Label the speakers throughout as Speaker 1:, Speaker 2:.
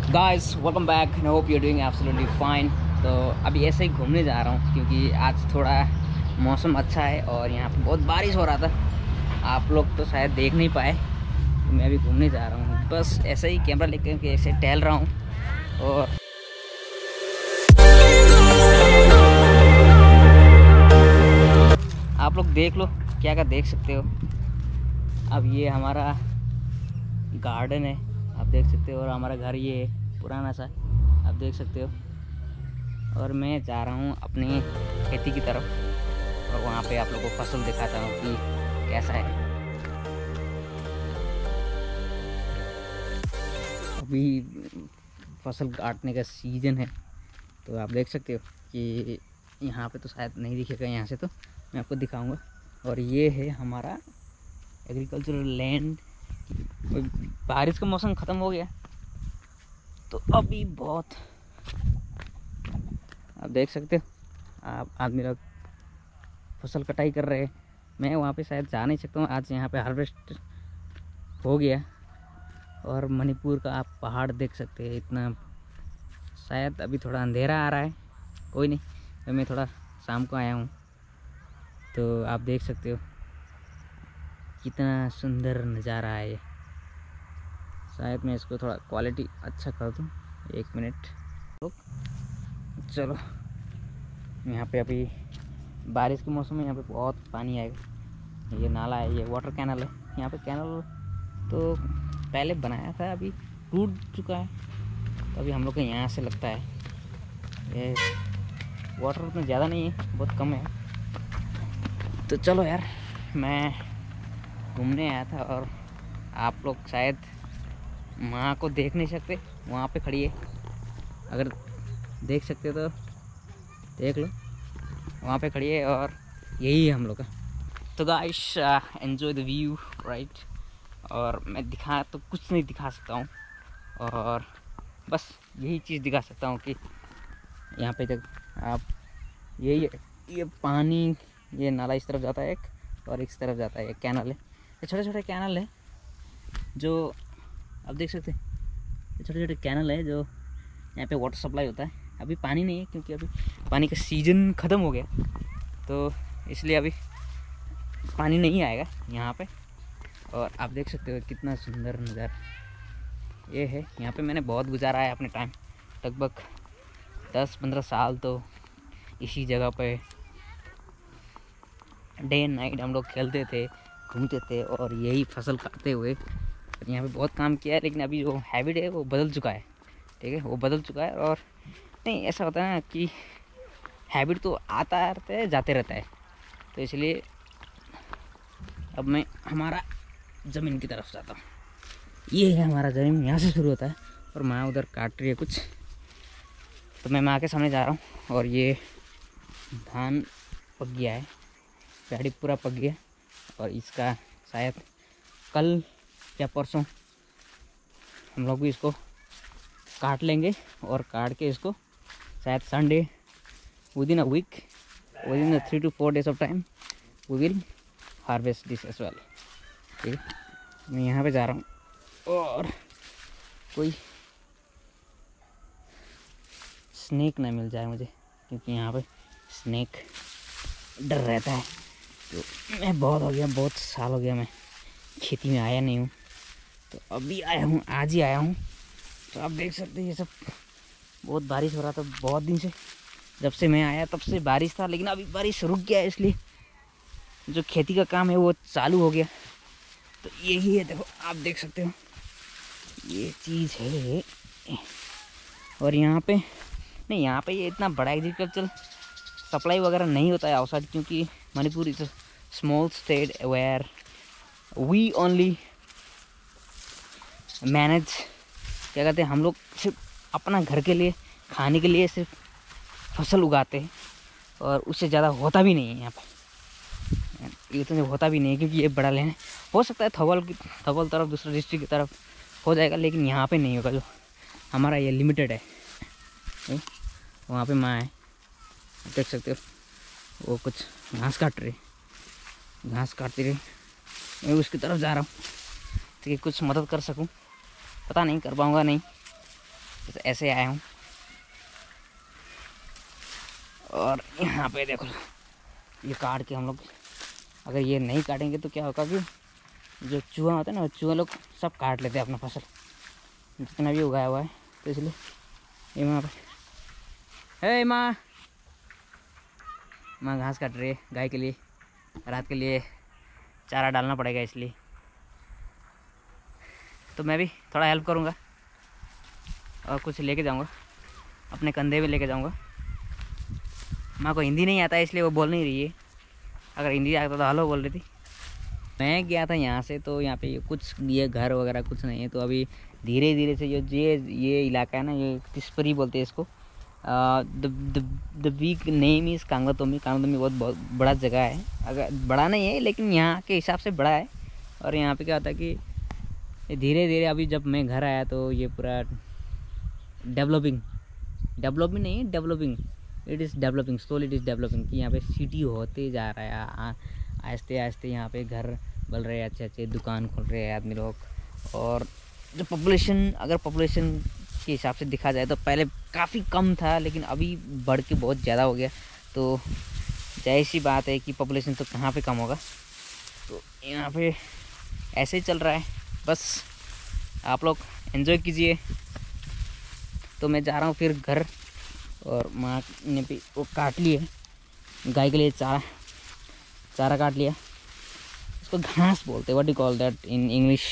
Speaker 1: Guys welcome back, I hope you are doing absolutely fine. तो अभी ऐसे ही घूमने जा रहा हूँ क्योंकि आज थोड़ा मौसम अच्छा है और यहाँ पे बहुत बारिश हो रहा था। आप लोग तो शायद देख नहीं पाए, तो मैं अभी घूमने जा रहा हूँ। बस ऐसे ही कैमरा लेकर के ऐसे टहल रहा हूँ और आप लोग देख लो क्या क्या देख सकते हो। अब ये हमारा गार्डन है, आप देख सकते हो, और हमारा घर ये है पुराना सा, आप देख सकते हो। और मैं जा रहा हूँ अपनी खेती की तरफ और वहाँ पे आप लोगों को फसल दिखाता हूँ कि कैसा है। अभी फसल काटने का सीज़न है, तो आप देख सकते हो कि यहाँ पे तो शायद नहीं दिखेगा, यहाँ से तो मैं आपको दिखाऊंगा। और ये है हमारा एग्रीकल्चरल लैंड। बारिश का मौसम ख़त्म हो गया तो अभी बहुत, आप देख सकते हो, आप आदमी लोग फसल कटाई कर रहे हैं। मैं वहाँ पे शायद जा नहीं सकता हूँ, आज यहाँ पे हार्वेस्ट हो गया। और मणिपुर का आप पहाड़ देख सकते हैं, इतना शायद अभी थोड़ा अंधेरा आ रहा है, कोई नहीं, तो मैं थोड़ा शाम को आया हूँ, तो आप देख सकते हो कितना सुंदर नज़ारा है ये। शायद मैं इसको थोड़ा क्वालिटी अच्छा कर दूँ, एक मिनट। चलो, यहाँ पे अभी बारिश के मौसम में यहाँ पे बहुत पानी आएगा। ये नाला है, ये वाटर कैनल है। यहाँ पे कैनल तो पहले बनाया था, अभी टूट चुका है, तो अभी हम लोग के यहाँ से लगता है। ये वाटर उतना ज़्यादा नहीं है, बहुत कम है। तो चलो यार, मैं घूमने आया था और आप लोग शायद माँ को देख नहीं सकते, वहाँ पे खड़ी है। अगर देख सकते हो तो देख लो, वहाँ पे खड़ी है और यही है हम लोग का। तो guys enjoy the view right. और मैं दिखा तो कुछ नहीं दिखा सकता हूँ, और बस यही चीज़ दिखा सकता हूँ कि यहाँ पे जब आप यही है, ये पानी, ये नाला इस तरफ जाता है एक, और इस तरफ जाता है, एक कैनल है। ये छोटे छोटे कैनल है जो आप देख सकते हैं, ये छोटे छोटे कैनल है जो यहाँ पे वाटर सप्लाई होता है। अभी पानी नहीं है क्योंकि अभी पानी का सीज़न ख़त्म हो गया, तो इसलिए अभी पानी नहीं आएगा यहाँ पे। और आप देख सकते हो कितना सुंदर नज़ारा ये है। यहाँ पे मैंने बहुत गुजारा है अपने टाइम, लगभग 10-15 साल तो इसी जगह पे डे एंड नाइट हम लोग खेलते थे, घूमते थे और यही फसल काटते हुए यहाँ पे बहुत काम किया है। लेकिन अभी जो हैबिट है वो बदल चुका है, ठीक है, वो बदल चुका है। और नहीं, ऐसा होता है ना कि हैबिट तो आता रहता है, जाते रहता है, तो इसलिए अब मैं हमारा ज़मीन की तरफ जाता हूँ। ये है हमारा ज़मीन, यहाँ से शुरू होता है और माँ उधर काट रही है कुछ, तो मैं माँ के सामने जा रहा हूँ। और ये धान पक गया है, पैडी पूरा पक गया, और इसका शायद कल या परसों हम लोग भी इसको काट लेंगे, और काट के इसको शायद Sunday within a week, within 3 to 4 days of time we will harvest this as well. ठीक है, मैं यहाँ पे जा रहा हूँ और कोई स्नेक ना मिल जाए मुझे, क्योंकि यहाँ पे स्नेक डर रहता है। तो मैं बहुत साल हो गया मैं खेती में आया नहीं हूँ, तो अभी आया हूँ, आज ही आया हूँ। तो आप देख सकते हैं ये सब, बहुत बारिश हो रहा था बहुत दिन से, जब से मैं आया तब से बारिश था, लेकिन अभी बारिश रुक गया है, इसलिए जो खेती का काम है वो चालू हो गया। तो यही है, देखो आप देख सकते हो ये चीज़ है। और यहाँ पे नहीं, यहाँ पे ये इतना बड़ा एग्रीकल्चर सप्लाई वगैरह नहीं होता है आउटसाइड, क्योंकि Manipur is a small state where we only manage, क्या कहते हैं, हम लोग सिर्फ अपना घर के लिए खाने के लिए सिर्फ फसल उगाते हैं, और उससे ज़्यादा होता भी नहीं है यहाँ पे, ये तो होता भी नहीं है क्योंकि ये बड़ा लैंड है। हो सकता है थवल तरफ, दूसरा डिस्ट्रिक्ट की तरफ हो जाएगा, लेकिन यहाँ पे नहीं होगा। जो हमारा ये लिमिटेड है। वहाँ पे माँ है, देख सकते हो, वो कुछ घास काट रही, घास काटती रही, मैं उसकी तरफ जा रहा हूँ ताकि कुछ मदद कर सकूँ। पता नहीं कर पाऊँगा नहीं, तो ऐसे आया हूँ। और यहाँ पे देखो ये काट के हम लोग, अगर ये नहीं काटेंगे तो क्या होगा कि जो चूहा होता है ना, चूहा लोग सब काट लेते हैं अपना फसल जितना भी उगाया हुआ है। तो इसलिए ये वहाँ पे है माँ घास काट रही है गाय के लिए, रात के लिए चारा डालना पड़ेगा, इसलिए तो मैं भी थोड़ा हेल्प करूँगा और कुछ लेके जाऊँगा, अपने कंधे में लेके जाऊँगा। माँ को हिंदी नहीं आता है इसलिए वो बोल नहीं रही है, अगर हिंदी आता तो हेलो बोल रही थी। मैं गया था यहाँ से, तो यहाँ पे कुछ ये घर वगैरह कुछ नहीं है। तो अभी धीरे धीरे से जो ये इलाका है ना, ये तिस्परी बोलते हैं इसको। द वीक नेम इज़ कांगलातोमी। कांगलातोमी बहुत बड़ा जगह है, अगर बड़ा नहीं है लेकिन यहाँ के हिसाब से बड़ा है। और यहाँ पे क्या होता है कि धीरे धीरे अभी जब मैं घर आया तो ये पूरा डेवलपिंग नहीं है, developing, it is developing, slowly it is developing, कि यहाँ पे सिटी होते जा रहा है आहिस्ते आहिस्ते। यहाँ पे घर बन रहे हैं, अच्छे अच्छे दुकान खोल रहे हैं आदमी लोग। और जो पॉपुलेशन, अगर पॉपुलेशन के हिसाब से देखा जाए तो पहले काफ़ी कम था, लेकिन अभी बढ़ के बहुत ज़्यादा हो गया। तो जाहिर सी बात है कि पॉपुलेशन तो कहाँ पे कम होगा। तो यहाँ पे ऐसे ही चल रहा है, बस आप लोग एंजॉय कीजिए। तो मैं जा रहा हूँ फिर घर, और माँ ने भी वो काट लिए गाय के लिए चारा काट लिया। इसको घास बोलते हैं, what you call that in English?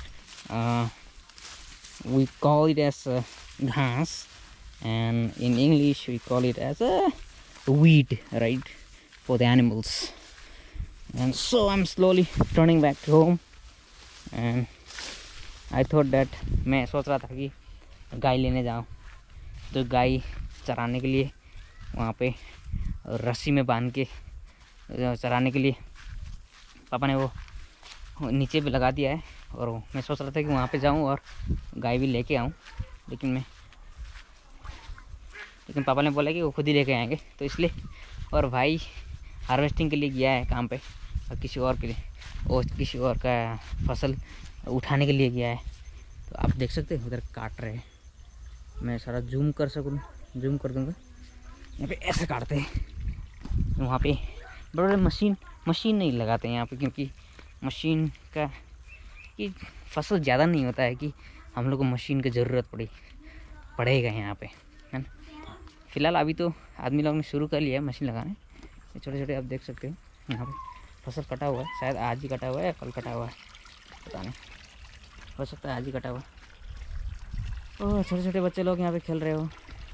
Speaker 1: We call it as घास, and in English we call it as a weed, right, for the animals. And so I'm slowly turning back to home, and I thought that, मैं सोच रहा था कि गाय लेने जाऊँ, तो गाय चराने के लिए वहाँ पे रस्सी में बांध के चराने के लिए पापा ने वो नीचे पे लगा दिया है। और मैं सोच रहा था कि वहाँ पे जाऊँ और गाय भी लेके आऊँ, लेकिन पापा ने बोला कि वो खुद ही लेके आएंगे, तो इसलिए। और भाई हार्वेस्टिंग के लिए गया है काम पे, और किसी और के लिए, और किसी और का फसल उठाने के लिए गया है। तो आप देख सकते हैं उधर काट रहे हैं, मैं सारा जूम कर दूँगा। यहाँ पे ऐसे काटते हैं, वहाँ पे बड़े बड़े मशीन नहीं लगाते हैं यहाँ पे, क्योंकि मशीन का कि फसल ज़्यादा नहीं होता है कि हम लोग को मशीन की ज़रूरत पड़ेगा यहाँ पे, है ना। फ़िलहाल अभी तो आदमी लोग ने शुरू कर लिया है मशीन लगाने। छोटे छोटे आप देख सकते हो यहाँ पे फसल कटा हुआ है, शायद आज ही कटा हुआ है या कल कटा हुआ है, पता नहीं, हो सकता है आज ही कटा हुआ। और छोटे छोटे बच्चे लोग यहाँ पे खेल रहे हो,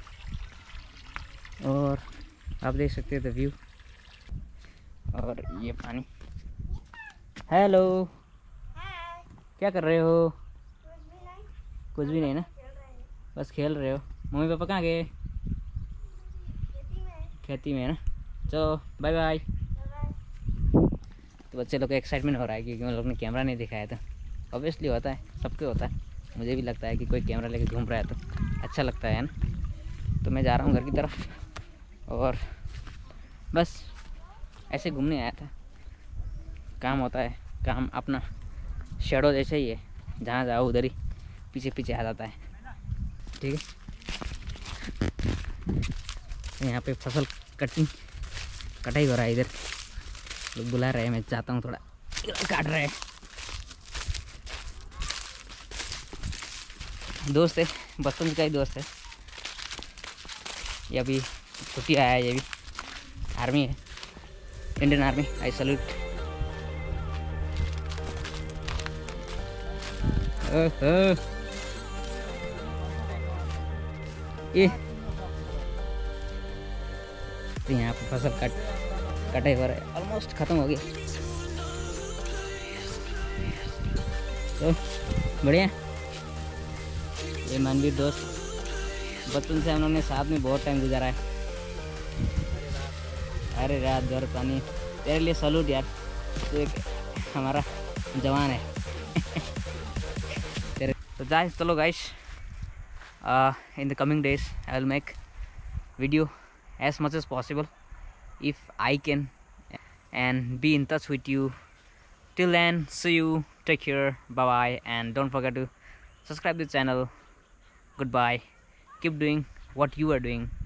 Speaker 1: और आप देख सकते हो द व्यू। और ये पानी। हेलो, क्या कर रहे हो? कुछ भी नहीं ना, बस खेल रहे हो। मम्मी पापा कहाँ गए? खेती में है ना। चलो बाय बाय। तो बच्चे लोग का एक्साइटमेंट हो रहा है क्योंकि उन लोग ने कैमरा नहीं दिखाया था। ऑब्वियसली होता है, सबके होता है, मुझे भी लगता है कि कोई कैमरा लेके घूम रहा है तो अच्छा लगता है ना। तो मैं जा रहा हूँ घर की तरफ, और बस ऐसे घूमने आया था। काम होता है, काम अपना शेडो जैसे ही है, जहाँ जाओ उधर ही पीछे पीछे आ जाता है, ठीक है। यहाँ पे फसल कटाई हो रहा है, इधर लोग बुला रहे हैं, मैं चाहता हूँ थोड़ा काट रहे हैं। दोस्त है, बचपन का ही दोस्त है, ये अभी छुट्टी आया है, ये भी आर्मी है, इंडियन आर्मी। I salute. ये तो यहाँ पे फसल कटाई हो रहा है, ऑलमोस्ट ख़त्म हो गया। तो बढ़िया, ये मनवीर दोस्त, बचपन से हम लोग ने साथ में बहुत टाइम गुजारा है। अरे रात भर पानी, तेरे लिए सैल्यूट यार, तो एक हमारा जवान है। तेरे तो गाइस, चलो guys, in the coming days I will make video as much as possible if I can, and be in touch with you. Till then, see you, take care, bye bye, and don't forget to subscribe the channel. Goodbye, keep doing what you are doing.